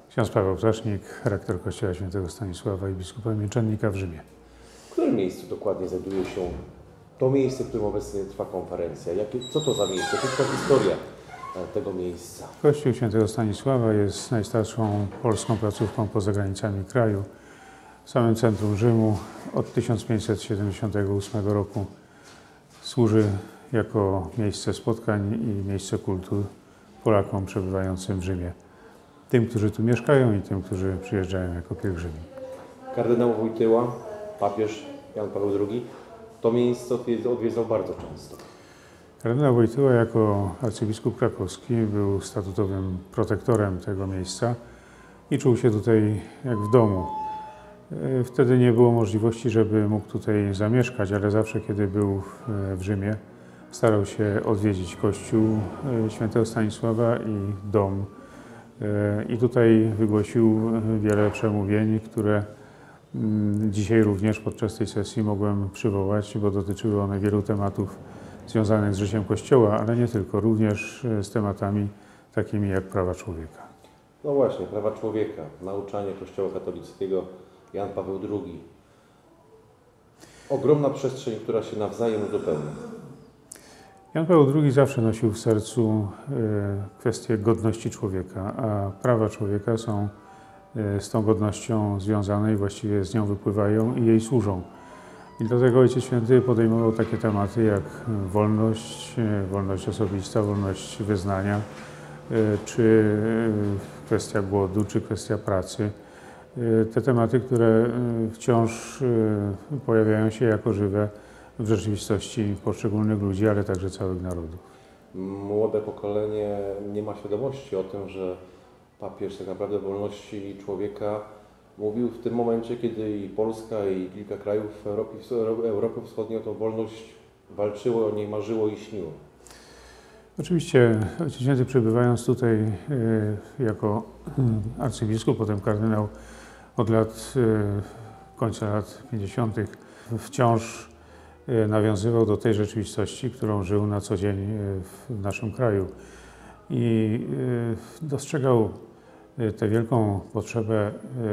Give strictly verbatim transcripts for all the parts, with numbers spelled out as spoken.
Ksiądz Paweł Ptasznik, rektor Kościoła Świętego Stanisława i biskupa Mieczannika w Rzymie. W którym miejscu dokładnie znajduje się to miejsce, w którym obecnie trwa konferencja? Jakie, co to za miejsce? Krótka historia tego miejsca. Kościół Świętego Stanisława jest najstarszą polską placówką poza granicami kraju. W samym centrum Rzymu od tysiąc pięćset siedemdziesiątego ósmego roku służy jako miejsce spotkań i miejsce kultu Polakom przebywającym w Rzymie. Tym, którzy tu mieszkają i tym, którzy przyjeżdżają jako pielgrzymi. Kardynał Wojtyła, papież Jan Paweł drugi, to miejsce odwiedzał bardzo często. Kardynał Wojtyła jako arcybiskup krakowski był statutowym protektorem tego miejsca i czuł się tutaj jak w domu. Wtedy nie było możliwości, żeby mógł tutaj zamieszkać, ale zawsze, kiedy był w Rzymie, starał się odwiedzić kościół Świętego Stanisława i dom. I tutaj wygłosił wiele przemówień, które dzisiaj również podczas tej sesji mogłem przywołać, bo dotyczyły one wielu tematów związanych z życiem Kościoła, ale nie tylko, również z tematami takimi jak prawa człowieka. No właśnie, prawa człowieka, nauczanie Kościoła katolickiego, Jan Paweł drugi. Ogromna przestrzeń, która się nawzajem uzupełnia. Jan Paweł drugi zawsze nosił w sercu kwestię godności człowieka, a prawa człowieka są z tą godnością związane i właściwie z nią wypływają i jej służą. I dlatego Ojciec Święty podejmował takie tematy jak wolność, wolność osobista, wolność wyznania, czy kwestia głodu, czy kwestia pracy. Te tematy, które wciąż pojawiają się jako żywe w rzeczywistości poszczególnych ludzi, ale także całych narodów. Młode pokolenie nie ma świadomości o tym, że papież tak naprawdę o wolności człowieka mówił w tym momencie, kiedy i Polska, i kilka krajów Europy, Europy Wschodniej o tą wolność walczyło, o niej marzyło i śniło. Oczywiście Ojciec Święty, przebywając tutaj jako arcybiskup, potem kardynał od lat, końca lat pięćdziesiątych, wciąż nawiązywał do tej rzeczywistości, którą żył na co dzień w naszym kraju. I dostrzegał tę wielką potrzebę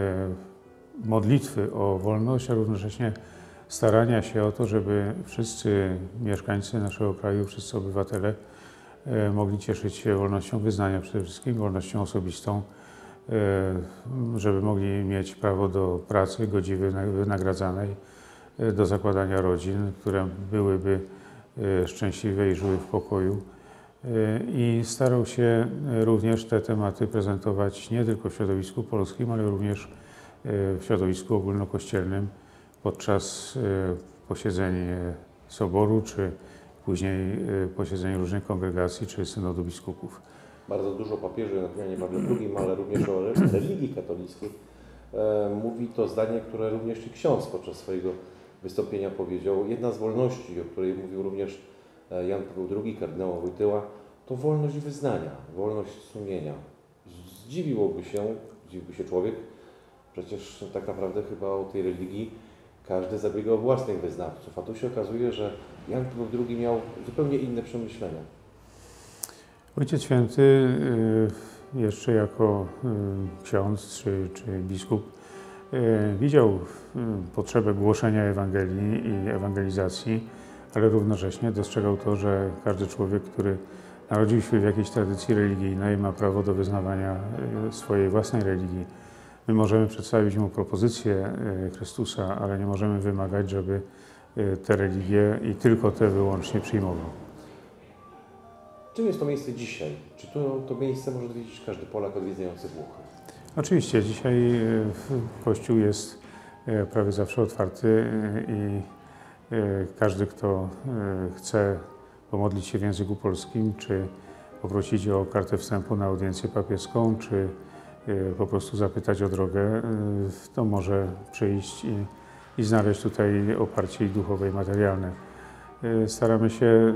modlitwy o wolność, a równocześnie starania się o to, żeby wszyscy mieszkańcy naszego kraju, wszyscy obywatele mogli cieszyć się wolnością wyznania, przede wszystkim wolnością osobistą, żeby mogli mieć prawo do pracy godziwej, wynagradzanej, do zakładania rodzin, które byłyby szczęśliwe i żyły w pokoju. I starał się również te tematy prezentować nie tylko w środowisku polskim, ale również w środowisku ogólnokościelnym podczas posiedzeń Soboru, czy później posiedzeń różnych kongregacji, czy synodu biskupów. Bardzo dużo papieży, na Janie Pawle drugim, ale również o religii katolickiej, mówi to zdanie, które również i ksiądz podczas swojego wystąpienia powiedział. Jedna z wolności, o której mówił również Jan Paweł drugi, kardynał Wojtyła, to wolność wyznania, wolność sumienia. Zdziwiłoby się, zdziwiłby się człowiek, przecież tak naprawdę chyba o tej religii każdy zabiega o własnych wyznawców, a tu się okazuje, że Jan Paweł drugi miał zupełnie inne przemyślenia. Ojciec Święty jeszcze jako ksiądz czy, czy biskup widział potrzebę głoszenia Ewangelii i ewangelizacji, ale równocześnie dostrzegał to, że każdy człowiek, który narodził się w jakiejś tradycji religijnej, ma prawo do wyznawania swojej własnej religii. My możemy przedstawić mu propozycję Chrystusa, ale nie możemy wymagać, żeby te religie i tylko te wyłącznie przyjmował. Czym jest to miejsce dzisiaj? Czy to, to miejsce może odwiedzić każdy Polak odwiedzający Włochy? Oczywiście, dzisiaj Kościół jest prawie zawsze otwarty i każdy, kto chce pomodlić się w języku polskim, czy poprosić o kartę wstępu na audiencję papieską, czy po prostu zapytać o drogę, to może przyjść i, i znaleźć tutaj oparcie i duchowe, i materialne. Staramy się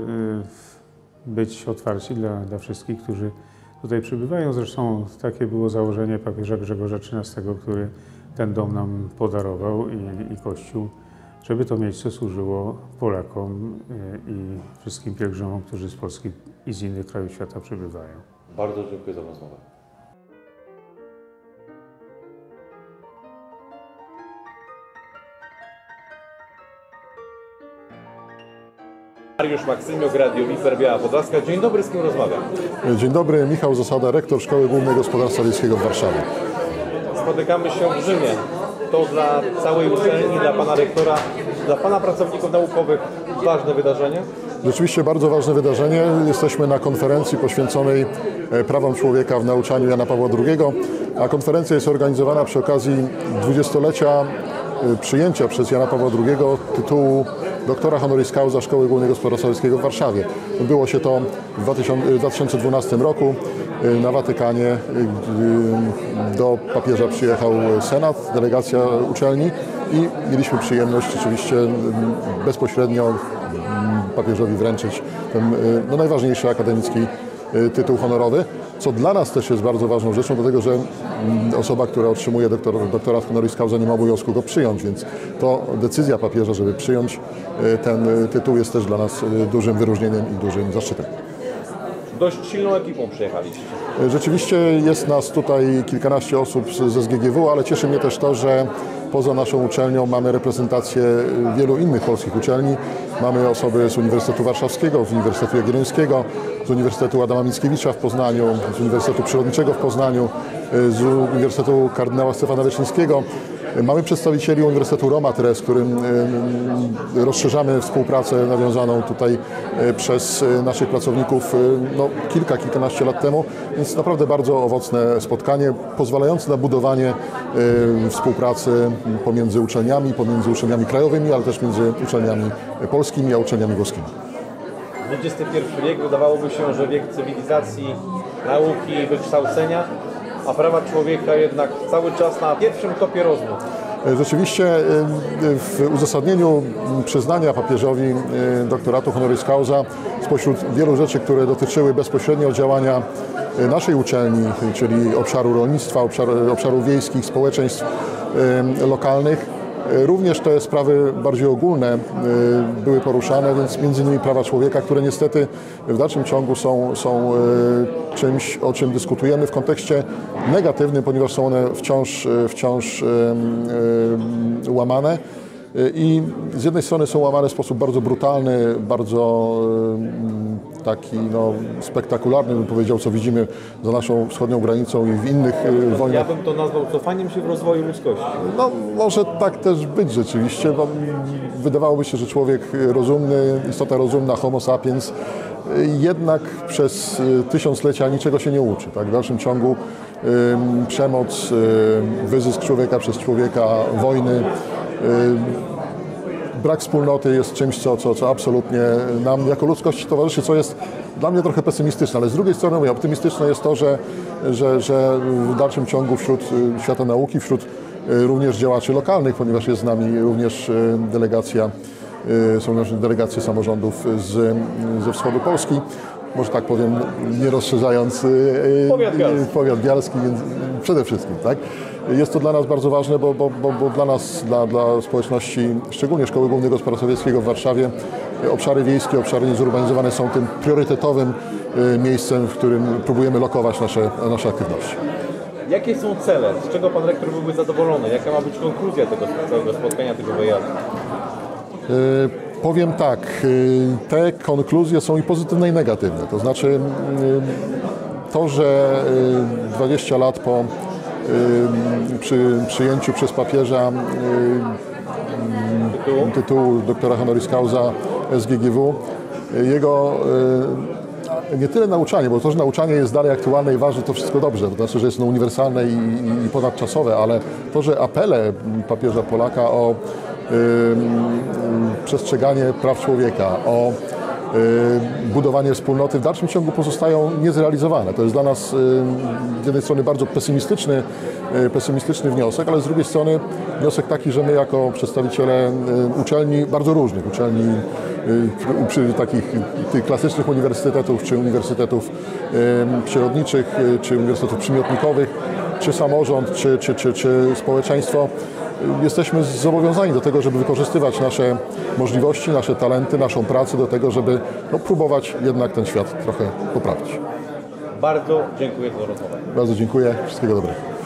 być otwarci dla, dla wszystkich, którzy tutaj przybywają. Zresztą takie było założenie papieża Grzegorza trzynastego, który ten dom nam podarował i, i Kościół, żeby to miejsce służyło Polakom i wszystkim pielgrzymom, którzy z Polski i z innych krajów świata przybywają. Bardzo dziękuję za rozmowę. Mariusz Maksymiuk, Radio Wiper, Biała Podlaska. Dzień dobry, z kim rozmawiam? Dzień dobry, Michał Zasada, rektor Szkoły Głównej Gospodarstwa Wiejskiego w Warszawie. Spotykamy się w Rzymie. To dla całej uczelni, dla pana rektora, dla pana pracowników naukowych ważne wydarzenie? Rzeczywiście bardzo ważne wydarzenie. Jesteśmy na konferencji poświęconej prawom człowieka w nauczaniu Jana Pawła drugiego, a konferencja jest organizowana przy okazji dwudziestolecia przyjęcia przez Jana Pawła drugiego tytułu doktora honoris causa Szkoły Głównej Gospodarstwa Wiejskiego w Warszawie. Odbyło się to w dwa tysiące dwunastym roku na Watykanie. Do papieża przyjechał Senat, delegacja uczelni i mieliśmy przyjemność oczywiście bezpośrednio papieżowi wręczyć ten no, najważniejszy akademicki tytuł honorowy, co dla nas też jest bardzo ważną rzeczą, dlatego że osoba, która otrzymuje doktor, doktorat honoris causa, nie ma obowiązku go przyjąć, więc to decyzja papieża, żeby przyjąć ten tytuł, jest też dla nas dużym wyróżnieniem i dużym zaszczytem. Dość silną ekipą przyjechaliście. Rzeczywiście jest nas tutaj kilkanaście osób z S G G W, ale cieszy mnie też to, że poza naszą uczelnią mamy reprezentację wielu innych polskich uczelni. Mamy osoby z Uniwersytetu Warszawskiego, z Uniwersytetu Jagiellońskiego, z Uniwersytetu Adama Mickiewicza w Poznaniu, z Uniwersytetu Przyrodniczego w Poznaniu, z Uniwersytetu Kardynała Stefana Wyszyńskiego. Mamy przedstawicieli Uniwersytetu Roma Tre, z którym rozszerzamy współpracę nawiązaną tutaj przez naszych pracowników no, kilka, kilkanaście lat temu, więc naprawdę bardzo owocne spotkanie, pozwalające na budowanie współpracy pomiędzy uczelniami, pomiędzy uczelniami krajowymi, ale też między uczelniami polskimi a uczelniami włoskimi. dwudziesty pierwszy wiek, wydawałoby się, że wiek cywilizacji, nauki, wykształcenia, a prawa człowieka jednak cały czas na pierwszym topie rozmów. Rzeczywiście w uzasadnieniu przyznania papieżowi doktoratu honoris causa spośród wielu rzeczy, które dotyczyły bezpośrednio działania naszej uczelni, czyli obszaru rolnictwa, obszar, obszarów wiejskich, społeczeństw lokalnych, również te sprawy bardziej ogólne były poruszane, więc między innymi prawa człowieka, które niestety w dalszym ciągu są, są czymś, o czym dyskutujemy w kontekście negatywnym, ponieważ są one wciąż, wciąż łamane. I z jednej strony są łamane w sposób bardzo brutalny, bardzo taki no, spektakularny, bym powiedział, co widzimy za naszą wschodnią granicą i w innych wojnach. Ja bym to nazwał cofaniem się w rozwoju ludzkości. No może tak też być rzeczywiście, bo wydawałoby się, że człowiek rozumny, istota rozumna, homo sapiens, jednak przez tysiąclecia niczego się nie uczy. Tak? W dalszym ciągu ym, przemoc, ym, wyzysk człowieka przez człowieka, wojny, brak wspólnoty jest czymś, co, co, co absolutnie nam jako ludzkości towarzyszy, co jest dla mnie trochę pesymistyczne, ale z drugiej strony mówię, optymistyczne jest to, że, że, że w dalszym ciągu wśród świata nauki, wśród również działaczy lokalnych, ponieważ jest z nami również delegacja, są nasze delegacje samorządów z, ze wschodu Polski, może tak powiem, nie rozszerzając Powiat bialski, powiat bialski więc przede wszystkim, tak? Jest to dla nas bardzo ważne, bo, bo, bo, bo dla nas, dla, dla społeczności, szczególnie Szkoły Głównej Gospodarstwa Wiejskiego w Warszawie, obszary wiejskie, obszary niezurbanizowane są tym priorytetowym miejscem, w którym próbujemy lokować nasze, nasze aktywności. Jakie są cele? Z czego pan rektor byłby zadowolony? Jaka ma być konkluzja tego całego spotkania, tego wyjazdu? Yy, powiem tak, yy, te konkluzje są i pozytywne, i negatywne. To znaczy yy, to, że yy, dwadzieścia lat po yy, przy, przyjęciu przez papieża yy, tytułu? tytułu doktora honoris causa S G G W, jego yy, nie tyle nauczanie, bo to, że nauczanie jest dalej aktualne i ważne, to wszystko dobrze, to znaczy, że jest ono uniwersalne i, i, i ponadczasowe, ale to, że apele papieża Polaka o y, y, przestrzeganie praw człowieka, o y, budowanie wspólnoty w dalszym ciągu pozostają niezrealizowane. To jest dla nas y, z jednej strony bardzo pesymistyczny, y, pesymistyczny wniosek, ale z drugiej strony wniosek taki, że my jako przedstawiciele y, uczelni bardzo różnych, uczelni przy takich tych klasycznych uniwersytetów, czy uniwersytetów y, przyrodniczych, y, czy uniwersytetów przymiotnikowych, czy samorząd, czy, czy, czy, czy społeczeństwo, y, jesteśmy zobowiązani do tego, żeby wykorzystywać nasze możliwości, nasze talenty, naszą pracę do tego, żeby no, próbować jednak ten świat trochę poprawić. Bardzo dziękuję za rozmowę. Bardzo dziękuję. Wszystkiego dobrego.